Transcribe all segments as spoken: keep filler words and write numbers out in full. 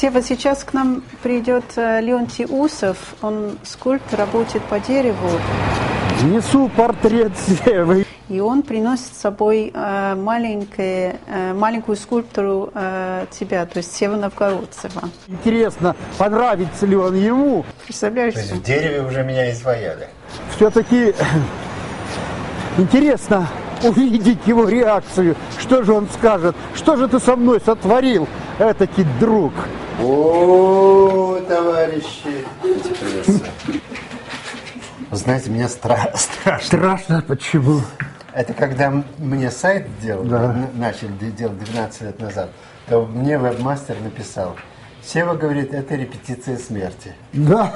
Сева, сейчас к нам придет Леонтий Усов, он скульптор, работает по дереву. Несу портрет Севы. И он приносит с собой э, маленькое, э, маленькую скульптуру э, тебя, то есть Сева Новгородцева. Интересно, понравится ли он ему? Представляешь? То есть в дереве уже меня изваяли. Все-таки интересно увидеть его реакцию. Что же он скажет? Что же ты со мной сотворил, этакий друг? О, товарищи. Вы знаете, мне стра- страшно. Страшно, почему? Это когда мне сайт делал, Да. начали делать двенадцать лет назад, то мне вебмастер написал: Сева говорит, это репетиция смерти. Да.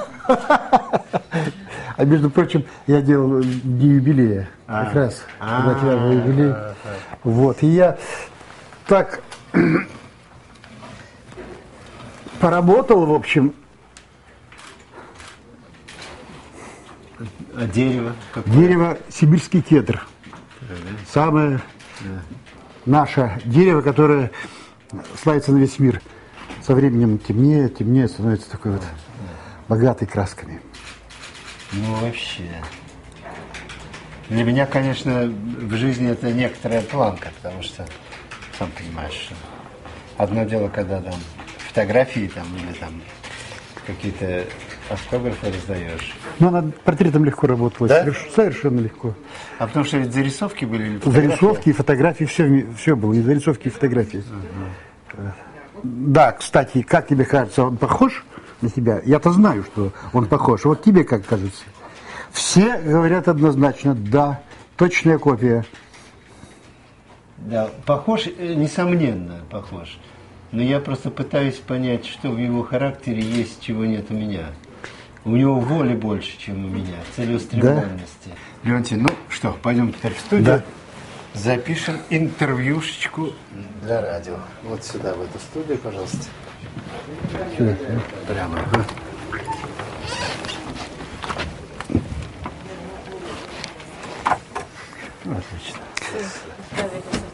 А между прочим, я делал дни юбилея. А. Как раз. А. Когда тебя был юбилей. А. Вот. И я так поработал, в общем. А дерево? Какое? Дерево сибирский кедр. Самое наше дерево, которое славится на весь мир. Со временем темнее, темнее, становится такой вот богатой красками. Ну, вообще. Для меня, конечно, в жизни это некоторая планка, потому что, сам понимаешь, что одно дело, когда там фотографии там, или там какие-то автографы раздаешь. Но над портретом легко работалось. Да? Соверш- Совершенно легко. А потому что ведь зарисовки были или фотографии? Зарисовки и фотографии, все, все было. И зарисовки, и фотографии. Uh-huh. Да, кстати, как тебе кажется, он похож на тебя? Я-то знаю, что он похож. Вот тебе как кажется? Все говорят однозначно, да, точная копия. Да, похож, несомненно, похож. Но я просто пытаюсь понять, что в его характере есть, чего нет у меня. У него воли больше, чем у меня, целеустремленности. Да? Леонтий, ну что, пойдем теперь в студию. Да. Запишем интервьюшечку для радио. Вот сюда, в эту студию, пожалуйста. Сюда. Прямо. Отлично.